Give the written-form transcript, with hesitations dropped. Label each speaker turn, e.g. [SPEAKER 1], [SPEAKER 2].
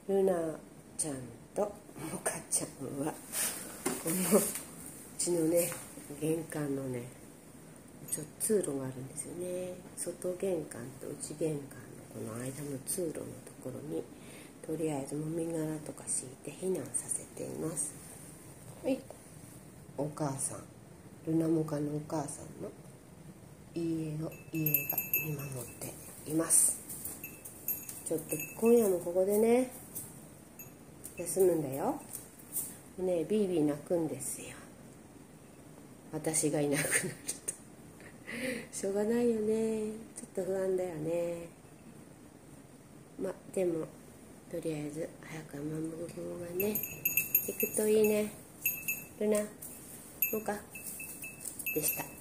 [SPEAKER 1] ルナちゃんとモカちゃんはこのうちのね玄関のね通路があるんですよね。外玄関と内玄関のこの間の通路のところにとりあえずもみ殻とか敷いて避難させています。はい、お母さん、ルナモカのお母さんの家が見守っています。ちょっと今夜もここでね休むんだよ。ね、ビービー泣くんですよ。私がいなくなるとしょうがないよね。ちょっと不安だよね。でもとりあえず早くママがね行くといいね。ルナモカでした。